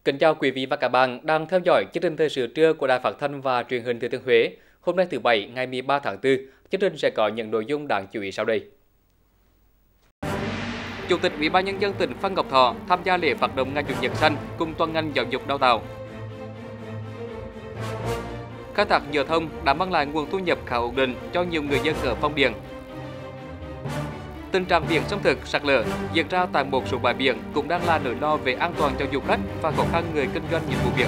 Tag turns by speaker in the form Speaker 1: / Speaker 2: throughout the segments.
Speaker 1: Kính chào quý vị và các bạn đang theo dõi chương trình thời sự trưa của Đài Phát thanh và Truyền hình Thừa Thiên Huế. Hôm nay thứ Bảy, ngày 13 tháng 4, chương trình sẽ có những nội dung đáng chú ý sau đây. Chủ tịch Ủy ban nhân dân tỉnh Phan Ngọc Thọ tham gia lễ phát động Ngày Chủ nhật xanh cùng toàn ngành giáo dục đào tạo. Khai thác nhựa thông đã mang lại nguồn thu nhập khá ổn định cho nhiều người dân ở Phong Điền. Tình trạng biển xâm thực sạt lở diễn ra tại một số bãi biển cũng đang là nỗi lo về an toàn cho du khách và khó khăn người kinh doanh dịch vụ biển.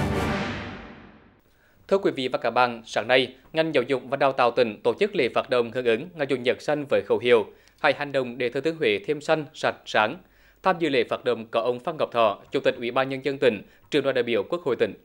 Speaker 1: Thưa quý vị và các bạn, sáng nay, ngành giáo dục và đào tạo tỉnh tổ chức lễ phát động hưởng ứng Ngày Chủ nhật xanh với khẩu hiệu hãy hành động để Thừa Thiên Huế thêm xanh, sạch, sáng. Tham dự lễ phát động có ông Phan Ngọc Thọ, Chủ tịch Ủy ban nhân dân tỉnh, trưởng đoàn đại biểu Quốc hội tỉnh.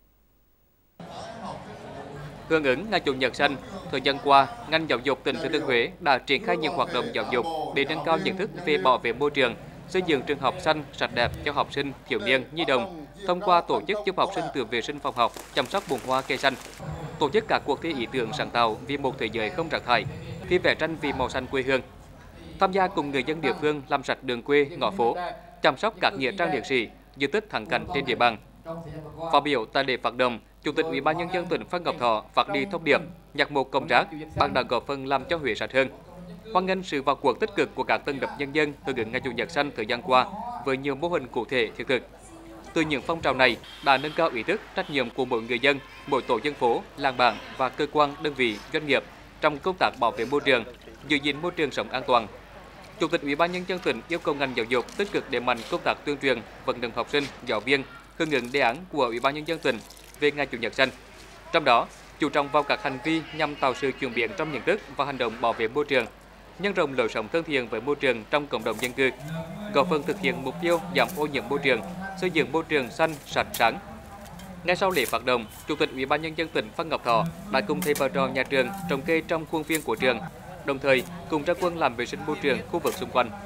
Speaker 1: Hưởng ứng Ngày Chủ nhật xanh, thời gian qua, ngành giáo dục tỉnh Thừa Thiên Huế đã triển khai nhiều hoạt động giáo dục để nâng cao nhận thức về bảo vệ môi trường, xây dựng trường học xanh, sạch đẹp cho học sinh, thiếu niên, nhi đồng, thông qua tổ chức giúp học sinh tự vệ sinh phòng học, chăm sóc bồn hoa cây xanh, tổ chức các cuộc thi ý tưởng sáng tạo vì một thế giới không rác thải, thi vẽ tranh vì màu xanh quê hương, tham gia cùng người dân địa phương làm sạch đường quê, ngõ phố, chăm sóc các nghĩa trang liệt sĩ, di tích thắng cảnh trên địa bàn. Phát biểu tại lễ phát động, Chủ tịch Ủy ban nhân dân tỉnh Phan Ngọc Thọ phát đi thông điệp nhặt một cọng rác, bạn đã góp phần làm cho Huế sạch hơn. Hoan nghênh sự vào cuộc tích cực của các tầng lớp nhân dân hưởng ứng Ngày Chủ nhật xanh thời gian qua với nhiều mô hình cụ thể thiết thực. Từ những phong trào này đã nâng cao ý thức, trách nhiệm của mỗi người dân, mỗi tổ dân phố, làng bản và cơ quan, đơn vị, doanh nghiệp trong công tác bảo vệ môi trường, giữ gìn môi trường sống an toàn. Chủ tịch Ủy ban nhân dân tỉnh yêu cầu ngành giáo dục tích cực đẩy mạnh công tác tuyên truyền, vận động học sinh, giáo viên hưởng ứng đề án của Ủy ban nhân dân tỉnh về Ngày Chủ nhật xanh. Trong đó, chú trọng vào các hành vi nhằm tạo sự chuyển biến trong nhận thức và hành động bảo vệ môi trường, nhân rộng lối sống thân thiện với môi trường trong cộng đồng dân cư, góp phần thực hiện mục tiêu giảm ô nhiễm môi trường, xây dựng môi trường xanh, sạch, sáng. Ngay sau lễ phát động, Chủ tịch Ủy ban nhân dân tỉnh Phan Ngọc Thọ đã cùng thầy và trò nhà trường trồng cây trong khuôn viên của trường, đồng thời cùng ra quân làm vệ sinh môi trường khu vực xung quanh.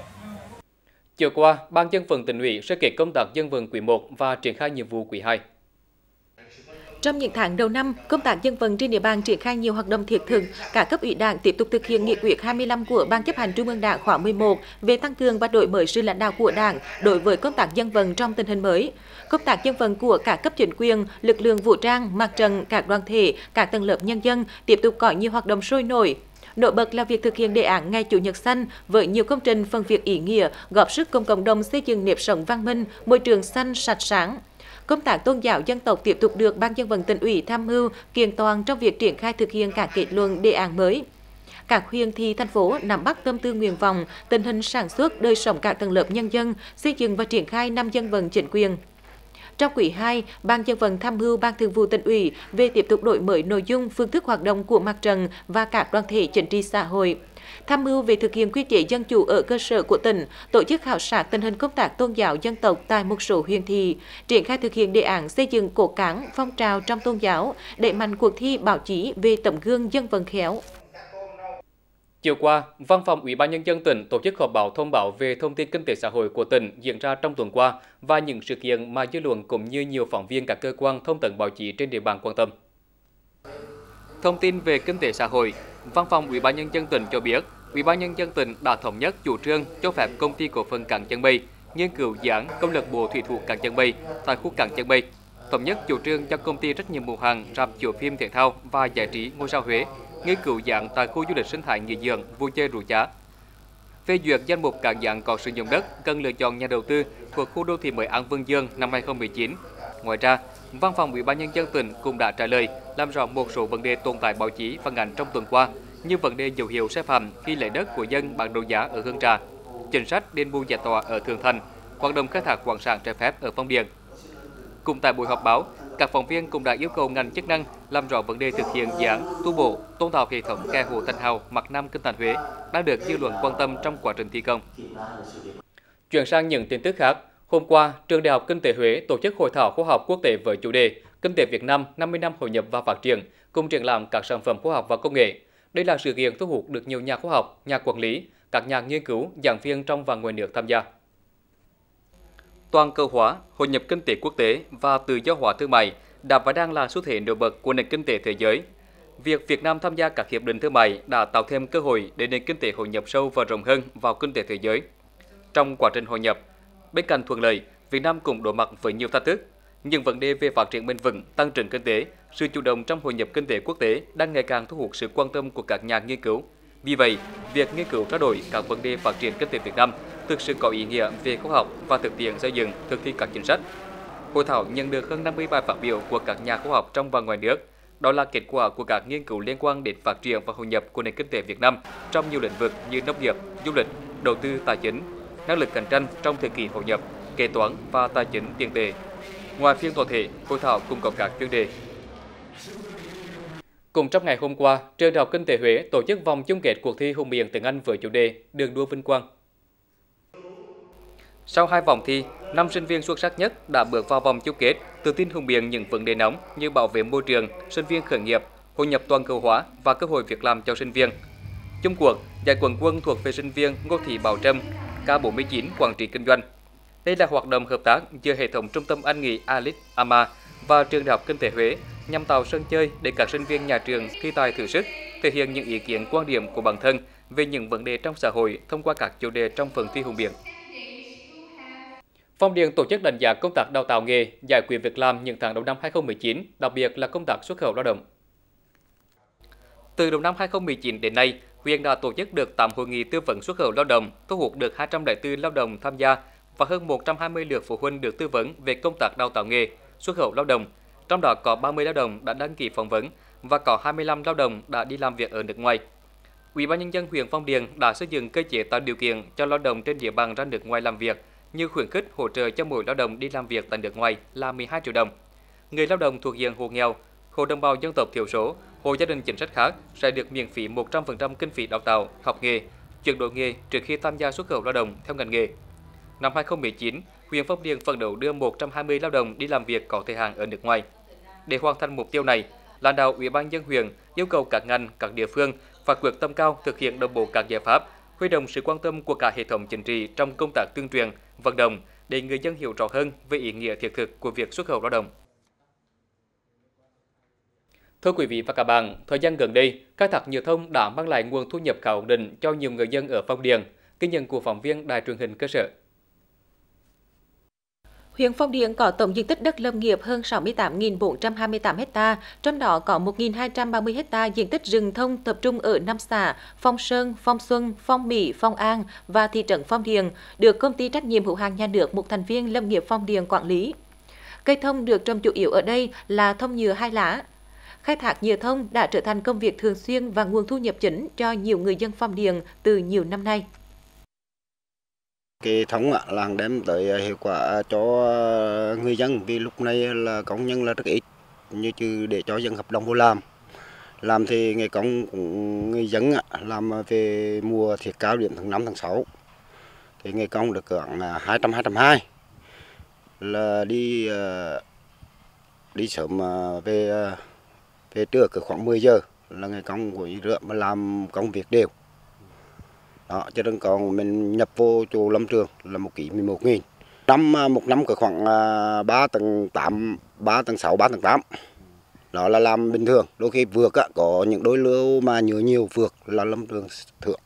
Speaker 1: Chiều qua, Ban Dân vận Tỉnh ủy sơ kết công tác dân vận quý 1 và triển khai nhiệm vụ quý 2.
Speaker 2: Trong những tháng đầu năm, công tác dân vận trên địa bàn triển khai nhiều hoạt động thiết thực. Các cấp ủy Đảng tiếp tục thực hiện nghị quyết 25 của Ban chấp hành Trung ương Đảng khóa 11 về tăng cường và đổi mới sự lãnh đạo của Đảng đối với công tác dân vận trong tình hình mới. Công tác dân vận của các cấp chính quyền, lực lượng vũ trang, mặt trận, các đoàn thể, các tầng lớp nhân dân tiếp tục có nhiều hoạt động sôi nổi. Nổi bật là việc thực hiện đề án Ngày Chủ nhật xanh với nhiều công trình phần việc ý nghĩa, góp sức cùng cộng đồng xây dựng nếp sống văn minh, môi trường xanh sạch sáng. Công tác tôn giáo dân tộc tiếp tục được Ban Dân vận Tỉnh ủy tham mưu kiện toàn trong việc triển khai thực hiện các kết luận đề án mới. Các huyện thị thành phố nắm bắt tâm tư nguyện vọng, tình hình sản xuất, đời sống các tầng lớp nhân dân, xây dựng và triển khai năm dân vận chính quyền. Trong quý 2, Ban Dân vận tham mưu Ban Thường vụ Tỉnh ủy về tiếp tục đổi mới nội dung, phương thức hoạt động của mặt trận và các đoàn thể chính trị xã hội. Tham mưu về thực hiện quy chế dân chủ ở cơ sở của tỉnh, tổ chức khảo sát tình hình công tác tôn giáo dân tộc tại một số huyện thị, triển khai thực hiện đề án xây dựng cột cán phong trào trong tôn giáo, đẩy mạnh cuộc thi báo chí về tấm gương dân vận khéo.
Speaker 1: Chiều qua, Văn phòng Ủy ban nhân dân tỉnh tổ chức họp báo thông báo về thông tin kinh tế xã hội của tỉnh diễn ra trong tuần qua và những sự kiện mà dư luận cũng như nhiều phóng viên các cơ quan thông tấn báo chí trên địa bàn quan tâm. Thông tin về kinh tế xã hội, Văn phòng Ủy ban nhân dân tỉnh cho biết, Ủy ban nhân dân tỉnh đã thống nhất chủ trương cho phép công ty cổ phần cảng Chân Mây nghiên cứu dự án câu lạc bộ thủy thủ cảng Chân Mây tại khu cảng Chân Mây, thống nhất chủ trương cho công ty trách nhiệm hữu hạn rạp chiếu phim thể thao và giải trí Ngôi sao Huế nghiên cứu dự án tại khu du lịch sinh thái nghỉ dưỡng vui chơi Rú Chá, phê duyệt danh mục các dự án có sử dụng đất cần lựa chọn nhà đầu tư thuộc khu đô thị mới An Vân Dương năm 2019. Ngoài ra, Văn phòng Ủy ban nhân dân tỉnh cũng đã trả lời làm rõ một số vấn đề tồn tại báo chí phản ánh trong tuần qua, như vấn đề dấu hiệu sai phạm khi lấy đất của dân bán đấu giá ở Hương Trà, chính sách đền bù giải tỏa ở Thượng Thành, hoạt động khai thác khoáng sản trái phép ở Phong Điền. Cũng tại buổi họp báo, các phóng viên cũng đã yêu cầu ngành chức năng làm rõ vấn đề thực hiện dự án tu bổ, tôn tạo hệ thống kè hồ Thành Hào mặt Nam kinh thành Huế đang được dư luận quan tâm trong quá trình thi công. Chuyển sang những tin tức khác, hôm qua, Trường Đại học Kinh tế Huế tổ chức hội thảo khoa học quốc tế với chủ đề Kinh tế Việt Nam 50 năm hội nhập và phát triển, cùng triển lãm các sản phẩm khoa học và công nghệ. Đây là sự kiện thu hút được nhiều nhà khoa học, nhà quản lý, các nhà nghiên cứu, giảng viên trong và ngoài nước tham gia. Toàn cầu hóa, hội nhập kinh tế quốc tế và tự do hóa thương mại đã và đang là xu thế nổi bật của nền kinh tế thế giới. Việc Việt Nam tham gia các hiệp định thương mại đã tạo thêm cơ hội để nền kinh tế hội nhập sâu và rộng hơn vào kinh tế thế giới. Trong quá trình hội nhập, bên cạnh thuận lợi, Việt Nam cũng đối mặt với nhiều thách thức. Những vấn đề về phát triển bền vững, tăng trưởng kinh tế, sự chủ động trong hội nhập kinh tế quốc tế đang ngày càng thu hút sự quan tâm của các nhà nghiên cứu. Vì vậy, việc nghiên cứu trao đổi các vấn đề phát triển kinh tế Việt Nam thực sự có ý nghĩa về khoa học và thực tiễn xây dựng, thực thi các chính sách. Hội thảo nhận được hơn 50 bài phát biểu của các nhà khoa học trong và ngoài nước. Đó là kết quả của các nghiên cứu liên quan đến phát triển và hội nhập của nền kinh tế Việt Nam trong nhiều lĩnh vực như nông nghiệp, du lịch, đầu tư tài chính, năng lực cạnh tranh trong thời kỳ hội nhập, kế toán và tài chính tiền tệ. Ngoài phiên toàn thể, hội thảo cũng có các chuyên đề. Cũng trong ngày hôm qua, Trường Đại học Kinh tế Huế tổ chức vòng chung kết cuộc thi hùng biện tiếng Anh với chủ đề Đường đua vinh quang. Sau 2 vòng thi, 5 sinh viên xuất sắc nhất đã bước vào vòng chung kết, tự tin hùng biện những vấn đề nóng như bảo vệ môi trường, sinh viên khởi nghiệp, hội nhập toàn cầu hóa và cơ hội việc làm cho sinh viên. Chung cuộc, giải quán quân thuộc về sinh viên Ngô Thị Bảo Trâm, K49 Quản trị Kinh doanh. Đây là hoạt động hợp tác giữa hệ thống Trung tâm Anh ngữ Alice Ama và Trường Đại học Kinh tế Huế nhằm tạo sân chơi để các sinh viên nhà trường thi tài thử sức, thể hiện những ý kiến quan điểm của bản thân về những vấn đề trong xã hội thông qua các chủ đề trong phần thi hùng biện. Phong Điền tổ chức đánh giá công tác đào tạo nghề, giải quyết việc làm những tháng đầu năm 2019, đặc biệt là công tác xuất khẩu lao động. Từ đầu năm 2019 đến nay, huyện đã tổ chức được 8 hội nghị tư vấn xuất khẩu lao động, thu hút được 204 lao động tham gia và hơn 120 lượt phụ huynh được tư vấn về công tác đào tạo nghề, xuất khẩu lao động. Trong đó có 30 lao động đã đăng ký phỏng vấn và có 25 lao động đã đi làm việc ở nước ngoài. Ủy ban nhân dân huyện Phong Điền đã xây dựng cơ chế tạo điều kiện cho lao động trên địa bàn ra nước ngoài làm việc, như khuyến khích hỗ trợ cho mỗi lao động đi làm việc tại nước ngoài là 12 triệu đồng. Người lao động thuộc diện hộ nghèo, hộ đồng bào dân tộc thiểu số, hộ gia đình chính sách khác sẽ được miễn phí 100% kinh phí đào tạo, học nghề, chuyển đổi nghề trước khi tham gia xuất khẩu lao động theo ngành nghề. Năm 2019, huyện Phong Điền phấn đấu đưa 120 lao động đi làm việc có thời hạn ở nước ngoài. Để hoàn thành mục tiêu này, lãnh đạo Ủy ban nhân dân huyện yêu cầu các ngành, các địa phương phải quyết tâm cao thực hiện đồng bộ các giải pháp, huy động sự quan tâm của cả hệ thống chính trị trong công tác tuyên truyền, vận động để người dân hiểu rõ hơn về ý nghĩa thiết thực của việc xuất khẩu lao động. Thưa quý vị và các bạn, thời gian gần đây, khai thác nhựa thông đã mang lại nguồn thu nhập khá ổn định cho nhiều người dân ở Phong Điền, ghi nhận của phóng viên Đài truyền hình cơ sở.
Speaker 2: Huyện Phong Điền có tổng diện tích đất lâm nghiệp hơn 68.428 ha, trong đó có 1.230 ha diện tích rừng thông tập trung ở 5 xã Phong Sơn, Phong Xuân, Phong Mỹ, Phong An và thị trấn Phong Điền, được công ty trách nhiệm hữu hạn nhà nước một thành viên lâm nghiệp Phong Điền quản lý. Cây thông được trồng chủ yếu ở đây là thông nhựa 2 lá. Khai thác nhựa thông đã trở thành công việc thường xuyên và nguồn thu nhập chính cho nhiều người dân Phong Điền từ nhiều năm nay.
Speaker 3: Cái thông làng đem tới hiệu quả cho người dân vì lúc này là công nhân là rất ít, như chứ để cho dân hợp đồng vô làm thì nghề công của người dân làm về mùa thì cao điểm tháng 5 tháng 6 thì nghề công được khoảng 220 là đi sớm về trưa cứ khoảng 10 giờ là nghề công của rượu mà làm công việc đều. Đó, cho nên còn mình nhập vô chỗ lâm trường là 1 kg 11.000. Một năm có khoảng 3 tầng 8, 3 tầng 6, 3 tầng 8. Đó là làm bình thường, đôi khi vượt có những đôi lứa mà nhựa nhiều vượt là lâm trường thượng.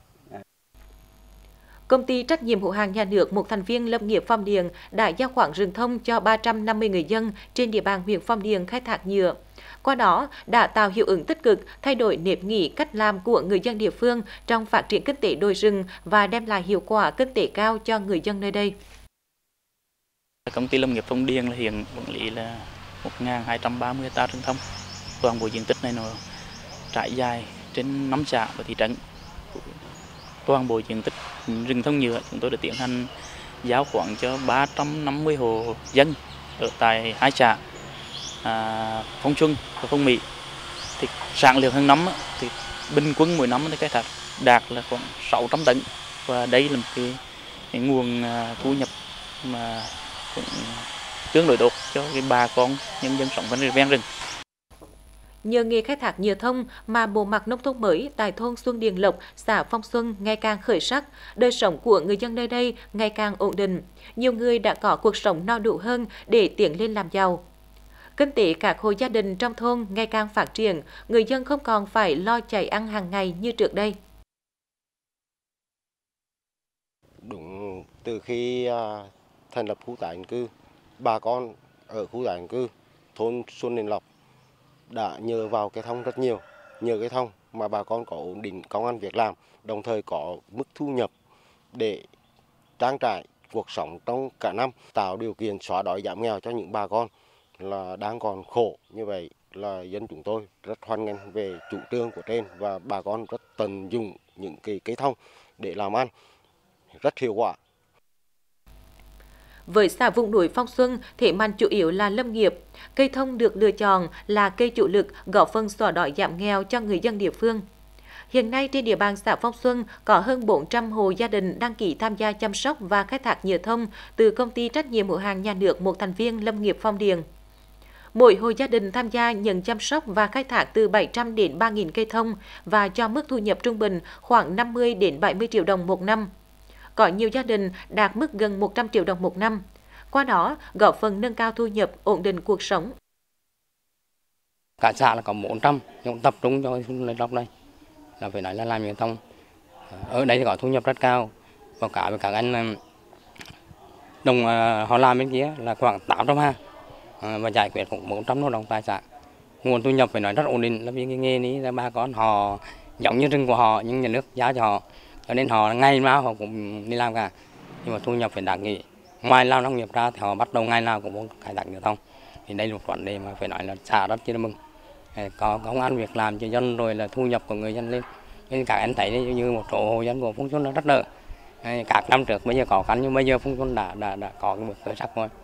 Speaker 2: Công ty trách nhiệm hữu hạn nhà nước một thành viên lâm nghiệp Phong Điền đã giao khoán rừng thông cho 350 người dân trên địa bàn huyện Phong Điền khai thác nhựa. Qua đó đã tạo hiệu ứng tích cực, thay đổi nếp nghĩ cách làm của người dân địa phương trong phát triển kinh tế đồi rừng và đem lại hiệu quả kinh tế cao cho người dân nơi đây.
Speaker 4: Công ty lâm nghiệp Phong Điền là hiện quản lý là 1.230 ha rừng thông. Toàn bộ diện tích này nó trải dài trên 5 xã và thị trấn. Toàn bộ diện tích rừng thông nhựa chúng tôi đã tiến hành giao khoán cho 350 hộ dân ở tại 2 xã Phong Xuân và Phong Mỹ. Thì sản lượng hàng năm thì bình quân mỗi năm thì khai thác đạt là khoảng 600 tấn và đây là một cái nguồn thu nhập mà cũng tương đối tốt cho cái bà con nhân dân sống ven rừng.
Speaker 2: Nhờ nghề khai thác nhựa thông mà bộ mặt nông thôn mới tại thôn Xuân Điền Lộc, xã Phong Xuân ngày càng khởi sắc, đời sống của người dân nơi đây ngày càng ổn định. Nhiều người đã có cuộc sống no đủ hơn để tiến lên làm giàu. Kinh tế các hộ gia đình trong thôn ngày càng phát triển, người dân không còn phải lo chạy ăn hàng ngày như trước đây.
Speaker 3: Đúng, từ khi thành lập khu tái định cư, bà con ở khu tái định cư thôn Xuân Nền Lộc đã nhờ vào cây thông rất nhiều, nhờ cây thông mà bà con có ổn định công ăn việc làm, đồng thời có mức thu nhập để trang trải cuộc sống trong cả năm, tạo điều kiện xóa đói giảm nghèo cho những bà con là đang còn khổ. Như vậy là dân chúng tôi rất hoan nghênh về chủ trương của trên và bà con rất tận dụng những cây thông để làm ăn rất hiệu quả.
Speaker 2: Với xã vùng núi Phong Xuân, thế mạnh chủ yếu là lâm nghiệp. Cây thông được lựa chọn là cây chủ lực góp phần xóa đói giảm nghèo cho người dân địa phương. Hiện nay trên địa bàn xã Phong Xuân có hơn 400 hộ gia đình đăng ký tham gia chăm sóc và khai thác nhựa thông từ công ty trách nhiệm hữu hạn nhà nước một thành viên Lâm nghiệp Phong Điền. Mỗi hộ gia đình tham gia nhận chăm sóc và khai thác từ 700 đến 3.000 cây thông và cho mức thu nhập trung bình khoảng 50 đến 70 triệu đồng một năm. Có nhiều gia đình đạt mức gần 100 triệu đồng một năm. Qua đó, góp phần nâng cao thu nhập, ổn định cuộc sống.
Speaker 5: Cả xã là có 400, nhưng tập trung cho lên dọc đây. Là phải nói là làm nhựa thông. Ở đây thì có thu nhập rất cao. Và cả với các anh đồng họ làm bên kia là khoảng 800 ha. Và giải quyết cũng 400 lao động tại xã. Nguồn thu nhập phải nói rất ổn định, là vì cái nghề này là bà con họ giống như rừng của họ, nhưng nhà nước giá cho họ. Cho nên họ ngày nào họ cũng đi làm cả. Nhưng mà thu nhập phải đạt nghị. Ngoài lao nông nghiệp ra thì họ bắt đầu ngày nào cũng muốn khai thác nhựa thông. Thì đây là một vấn đề mà phải nói là xã rất là mừng. Có công ăn việc làm cho dân rồi là thu nhập của người dân lên. Nên các anh thấy như một số hộ dân của Phong Xuân nó rất đỡ. Các năm trước bây giờ khó khăn nhưng bây giờ Phong Xuân đã có cái bước khởi sắc rồi.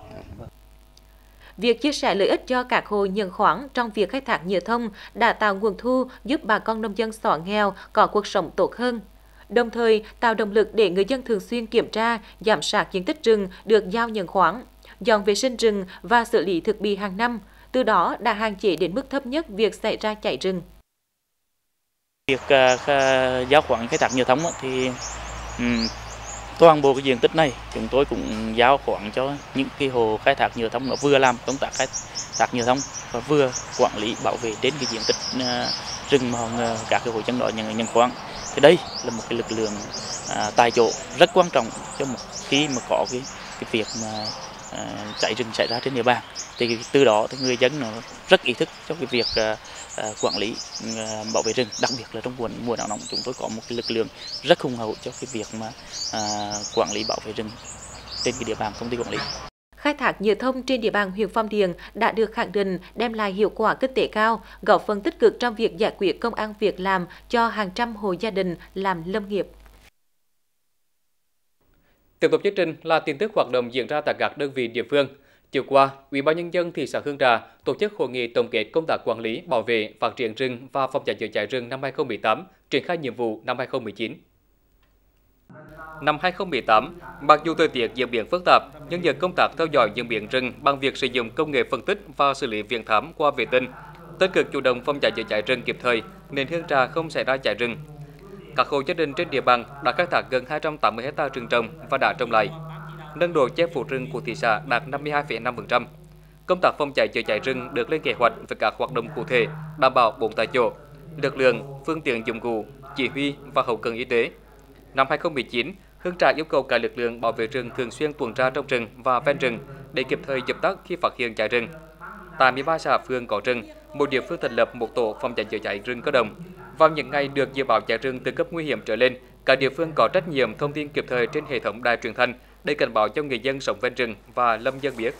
Speaker 2: Việc chia sẻ lợi ích cho các hộ nhận khoán trong việc khai thác nhựa thông đã tạo nguồn thu giúp bà con nông dân xóa nghèo có cuộc sống tốt hơn. Đồng thời tạo động lực để người dân thường xuyên kiểm tra, giám sát diện tích rừng được giao nhận khoán, dọn vệ sinh rừng và xử lý thực bì hàng năm, từ đó đã hạn chế đến mức thấp nhất việc xảy ra cháy rừng.
Speaker 4: Việc giao khoán khai thác nhựa thông thì toàn bộ cái diện tích này chúng tôi cũng giao khoán cho những cái hộ khai thác nhựa thông, nó vừa làm công tác khai thác nhựa thông và vừa quản lý bảo vệ đến cái diện tích rừng mà các cái hộ dân đó nhận khoán. Thì đây là một cái lực lượng tại chỗ rất quan trọng cho một khi mà có cái việc mà cháy rừng xảy ra trên địa bàn. Thì từ đó thì người dân nó rất ý thức trong cái việc quản lý bảo vệ rừng, đặc biệt là trong mùa nắng nóng chúng tôi có một cái lực lượng rất hùng hậu cho cái việc mà quản lý bảo vệ rừng trên cái địa bàn công ty quản lý.
Speaker 2: Khai thác nhựa thông trên địa bàn huyện Phong Điền đã được khẳng định đem lại hiệu quả kinh tế cao, góp phần tích cực trong việc giải quyết công ăn việc làm cho hàng trăm hộ gia đình làm lâm nghiệp.
Speaker 1: Tiếp tục chương trình là tin tức hoạt động diễn ra tại các đơn vị địa phương. Chiều qua, Ủy ban nhân dân thị xã Hương Trà tổ chức hội nghị tổng kết công tác quản lý, bảo vệ, phát triển rừng và phòng cháy chữa cháy rừng năm 2018, triển khai nhiệm vụ năm 2019. Năm 2018, mặc dù thời tiết diễn biến phức tạp, nhưng nhờ công tác theo dõi diễn biến rừng bằng việc sử dụng công nghệ phân tích và xử lý viễn thám qua vệ tinh, tích cực chủ động phòng cháy chữa cháy rừng kịp thời, nên Hương Trà không xảy ra cháy rừng. Các hộ gia đình trên địa bàn đã khai thác gần 280 ha rừng trồng và đã trồng lại. Nâng độ che phủ rừng của thị xã đạt 52,5%. Công tác phòng cháy chữa cháy rừng được lên kế hoạch với các hoạt động cụ thể, đảm bảo 4 tại chỗ: lực lượng, phương tiện dụng cụ, chỉ huy và hậu cần y tế. Năm 2019, Hương Trà yêu cầu các lực lượng bảo vệ rừng thường xuyên tuần tra trong rừng và ven rừng để kịp thời dập tắt khi phát hiện cháy rừng. Tại 13 xã phường có rừng, mỗi địa phương thành lập một tổ phòng cháy chữa cháy rừng cơ động. Vào những ngày được dự báo cháy rừng từ cấp nguy hiểm trở lên, các địa phương có trách nhiệm thông tin kịp thời trên hệ thống đài truyền thanh để cảnh báo cho người dân sống ven rừng và lâm dân biết.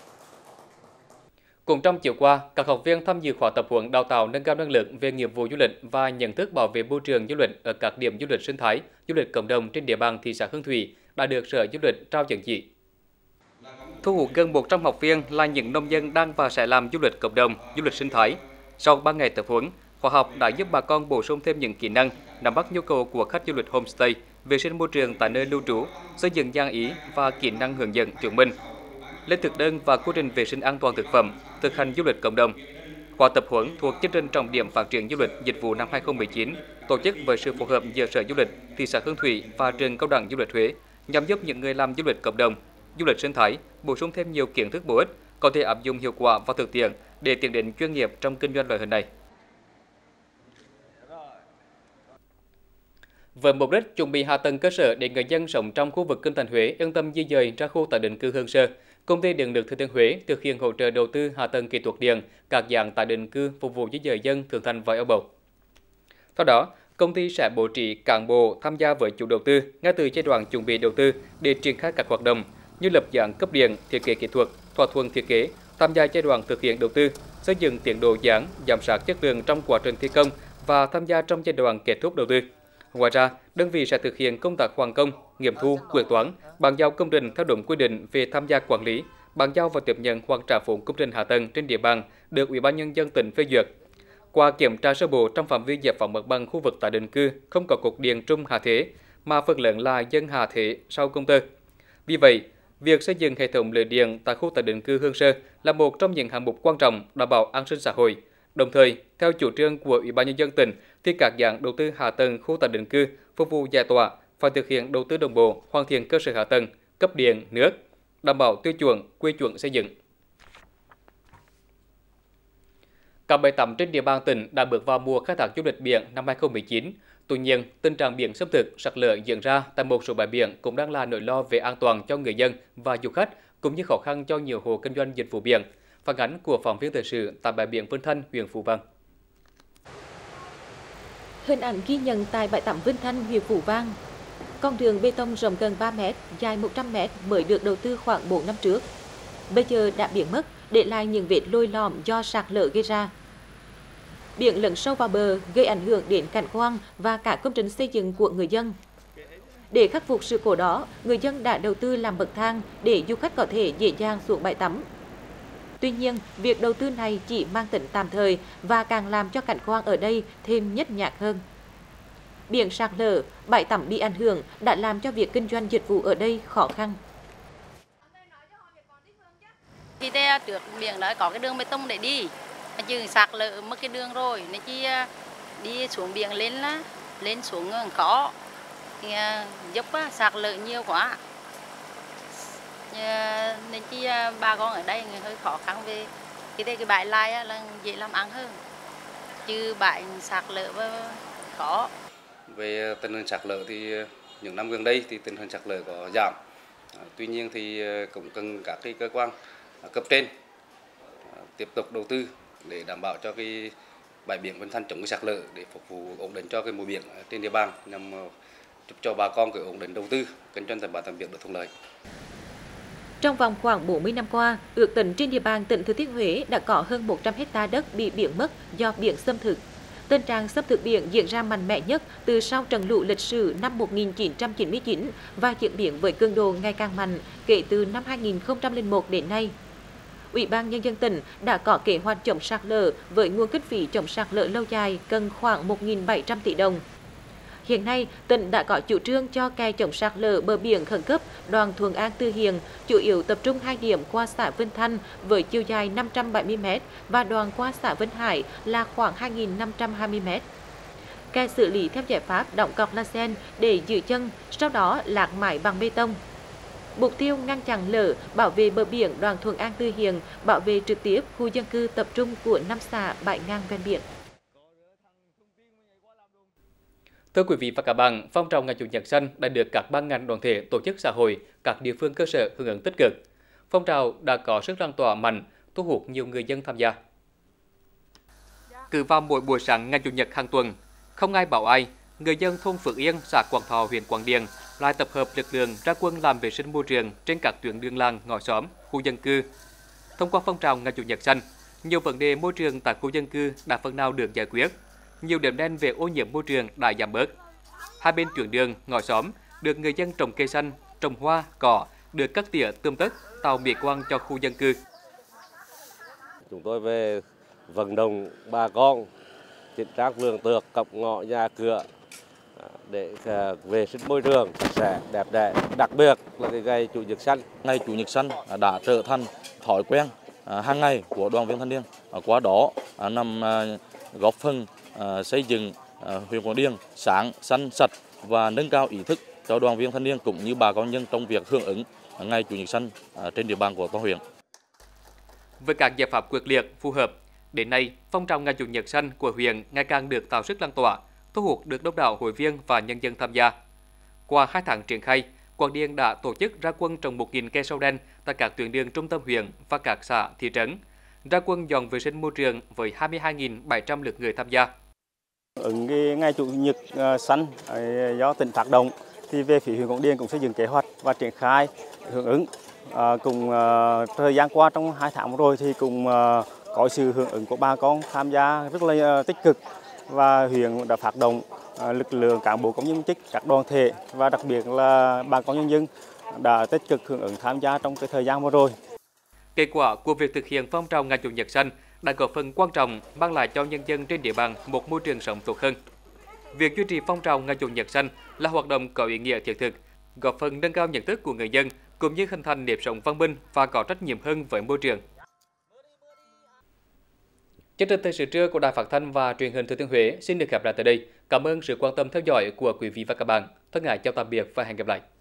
Speaker 1: Cũng trong chiều qua, các học viên tham dự khóa tập huấn đào tạo nâng cao năng lực về nghiệp vụ du lịch và nhận thức bảo vệ môi trường du lịch ở các điểm du lịch sinh thái, du lịch cộng đồng trên địa bàn thị xã Hương Thủy đã được Sở Du lịch trao chứng chỉ. Thu hút gần 100 học viên là những nông dân đang và sẽ làm du lịch cộng đồng, du lịch sinh thái. Sau 3 ngày tập huấn, khóa học đã giúp bà con bổ sung thêm những kỹ năng, nắm bắt nhu cầu của khách du lịch homestay, vệ sinh môi trường tại nơi lưu trú, xây dựng dàn ý và kỹ năng hướng dẫn chuẩn minh, lên thực đơn và quy trình vệ sinh an toàn thực phẩm, thực hành du lịch cộng đồng. Khóa tập huấn thuộc chương trình trọng điểm phát triển du lịch dịch vụ năm 2019, tổ chức với sự phối hợp giữa Sở Du lịch thị xã Hương Thủy và Trường Cao đẳng Du lịch Huế, nhằm giúp những người làm du lịch cộng đồng, du lịch sinh thái bổ sung thêm nhiều kiến thức bổ ích có thể áp dụng hiệu quả vào thực tiễn để tiến đến chuyên nghiệp trong kinh doanh loại hình này. Với mục đích chuẩn bị hạ tầng cơ sở để người dân sống trong khu vực kinh thành Huế yên tâm di dời ra khu tái định cư Hương Sơ, Công ty Điện lực Thừa Thiên Huế thực hiện hỗ trợ đầu tư hạ tầng kỹ thuật điện, các dạng tái định cư phục vụ di dời dân Thượng Thành và Eo Bầu. Theo đó, công ty sẽ bố trí cán bộ tham gia với chủ đầu tư ngay từ giai đoạn chuẩn bị đầu tư để triển khai các hoạt động như lập dự án cấp điện, thiết kế kỹ thuật, thỏa thuận thiết kế, tham gia giai đoạn thực hiện đầu tư, xây dựng tiến độ dự án, giám sát chất lượng trong quá trình thi công và tham gia trong giai đoạn kết thúc đầu tư. Ngoài ra, đơn vị sẽ thực hiện công tác hoàn công, nghiệm thu, quyết toán, bàn giao công trình theo đúng quy định về tham gia quản lý, bàn giao và tiếp nhận hoặc trả vốn công trình hạ tầng trên địa bàn được Ủy ban Nhân dân tỉnh phê duyệt. Qua kiểm tra sơ bộ trong phạm vi giải phóng mặt bằng khu vực tái định cư không có cột điện trung hạ thế, mà phần lớn là dân hạ thế sau công tơ. Vì vậy, việc xây dựng hệ thống lưới điện tại khu tái định cư Hương Sơ là một trong những hạng mục quan trọng đảm bảo an sinh xã hội. Đồng thời, theo chủ trương của Ủy ban Nhân dân tỉnh, thì các dự án đầu tư hạ tầng khu tái định cư phục vụ giải tỏa phải thực hiện đầu tư đồng bộ, hoàn thiện cơ sở hạ tầng, cấp điện, nước, đảm bảo tiêu chuẩn, quy chuẩn xây dựng. Các bãi tắm trên địa bàn tỉnh đã bước vào mùa khai thác du lịch biển năm 2019. Tuy nhiên, tình trạng biển xâm thực, sạt lở diễn ra tại một số bãi biển cũng đang là nỗi lo về an toàn cho người dân và du khách, cũng như khó khăn cho nhiều hộ kinh doanh dịch vụ biển. Phản ánh của phóng viên thời sự tại bãi biển Vinh Thanh, huyện Phú Vang.
Speaker 2: Hình ảnh ghi nhận tại bãi tắm Vinh Thanh, huyện Phú Vang. Con đường bê tông rộng gần 3 mét, dài 100 mét mới được đầu tư khoảng 4 năm trước. Bây giờ đã biến mất, để lại những vết lồi lõm do sạt lở gây ra. Biển lấn sâu vào bờ gây ảnh hưởng đến cảnh quan và cả công trình xây dựng của người dân. Để khắc phục sự cố đó, người dân đã đầu tư làm bậc thang để du khách có thể dễ dàng xuống bãi tắm. Tuy nhiên, việc đầu tư này chỉ mang tính tạm thời và càng làm cho cảnh quan ở đây thêm nhếch nhác hơn. Biển sạt lở, bãi tắm bị ảnh hưởng đã làm cho việc kinh doanh dịch vụ ở đây khó khăn.
Speaker 6: Thì trước biển đó có cái đường bê tông để đi, chứ sạt lở mất cái đường rồi, nên chỉ đi xuống biển lên xuống khó, thì dốc sạt lở nhiều quá, nên chỉ bà con ở đây hơi khó khăn về cái bãi lai là dễ làm ăn hơn, chứ bãi sạt lở khó.
Speaker 7: Về tình hình sạt lở thì những năm gần đây thì tình hình sạt lở có giảm, tuy nhiên thì cũng cần các cái cơ quan cấp trên tiếp tục đầu tư để đảm bảo cho cái bãi biển Vinh Thanh chống cái sạt lở để phục vụ ổn định cho cái mùa biển trên địa bàn, nhằm giúp cho bà con cái ổn định đầu tư kinh doanh tại bãi tắm biển được thuận lợi.
Speaker 2: Trong vòng khoảng 40 năm qua, ước tính trên địa bàn tỉnh Thừa Thiên Huế đã có hơn 100 ha đất bị biển mất do biển xâm thực. Tình trạng xâm thực biển diễn ra mạnh mẽ nhất từ sau trận lũ lịch sử năm 1999 và diễn biến với cường độ ngày càng mạnh kể từ năm 2001 đến nay. Ủy ban Nhân dân tỉnh đã có kế hoạch chống sạt lở với nguồn kinh phí chống sạt lở lâu dài cần khoảng 1.700 tỷ đồng. Hiện nay, tỉnh đã có chủ trương cho kè chống sạt lở bờ biển khẩn cấp đoạn Thuận An - Tư Hiền, chủ yếu tập trung 2 điểm qua xã Vinh Thanh với chiều dài 570 m và đoạn qua xã Vinh Hải là khoảng 2.520 m. Kè xử lý theo giải pháp đóng cọc la sen để giữ chân, sau đó lát mái bằng bê tông. Mục tiêu ngăn chặn lở, bảo vệ bờ biển đoạn Thuận An - Tư Hiền, bảo vệ trực tiếp khu dân cư tập trung của 5 xã bãi ngang ven biển.
Speaker 1: Thưa quý vị và các bạn, phong trào Ngày Chủ nhật xanh đã được các ban ngành đoàn thể, tổ chức xã hội, các địa phương cơ sở hưởng ứng tích cực. Phong trào đã có sức lan tỏa mạnh, thu hút nhiều người dân tham gia. Cứ vào mỗi buổi sáng Ngày Chủ nhật hàng tuần, không ai bảo ai, người dân thôn Phước Yên, xã Quảng Thọ, huyện Quảng Điền lại tập hợp lực lượng ra quân làm vệ sinh môi trường trên các tuyến đường làng, ngõ xóm, khu dân cư. Thông qua phong trào Ngày Chủ nhật xanh, nhiều vấn đề môi trường tại khu dân cư đã phần nào được giải quyết. Nhiều điểm đen về ô nhiễm môi trường đã giảm bớt. Hai bên tuyến đường, ngõ xóm được người dân trồng cây xanh, trồng hoa, cỏ, được cắt tỉa tươm tất, tạo mỹ quan cho khu dân cư.
Speaker 8: Chúng tôi về vận động bà con chỉnh trang vườn tược, cọc ngõ, nhà cửa để vệ sinh môi trường sẽ đẹp đẽ. Đặc biệt là cái ngày Chủ nhật xanh.
Speaker 9: Ngày Chủ nhật xanh đã trở thành thói quen hàng ngày của đoàn viên thanh niên. Qua đó nằm góp phần xây dựng huyện Quảng Điền sáng, xanh, sạch và nâng cao ý thức cho đoàn viên thanh niên cũng như bà con nhân trong việc hưởng ứng ngày Chủ nhật xanh trên địa bàn của toàn huyện.
Speaker 1: Với các giải pháp quyết liệt, phù hợp, đến nay phong trào Ngày Chủ nhật xanh của huyện ngày càng được tạo sức lan tỏa, thu hút được đông đảo hội viên và nhân dân tham gia. Qua 2 tháng triển khai, Quảng Điền đã tổ chức ra quân trồng 1.000 cây sâu đen tại các tuyến đường trung tâm huyện và các xã, thị trấn, ra quân dọn vệ sinh môi trường với 22.700 lượt người tham gia.
Speaker 10: Ứng ngày Chủ nhật xanh do tỉnh phát động, thì về phía huyện Quảng Điền cũng xây dựng kế hoạch và triển khai hưởng ứng. Cùng thời gian qua trong 2 tháng rồi thì cũng có sự hưởng ứng của bà con tham gia rất là tích cực, và huyện đã phát động lực lượng cán bộ công nhân viên chức, các đoàn thể và đặc biệt là bà con nhân dân đã tích cực hưởng ứng tham gia trong cái thời gian vừa rồi.
Speaker 1: Kết quả của việc thực hiện phong trào Ngày Chủ nhật xanh đã góp phần quan trọng mang lại cho nhân dân trên địa bàn một môi trường sống tốt hơn. Việc duy trì phong trào Ngày Chủ nhật xanh là hoạt động có ý nghĩa thiết thực, góp phần nâng cao nhận thức của người dân cũng như hình thành nếp sống văn minh và có trách nhiệm hơn với môi trường. Chương trình thời sự trưa của Đài Phát thanh và Truyền hình Thừa Thiên Huế xin được khép lại tại đây. Cảm ơn sự quan tâm theo dõi của quý vị và các bạn. Thân ái chào tạm biệt và hẹn gặp lại.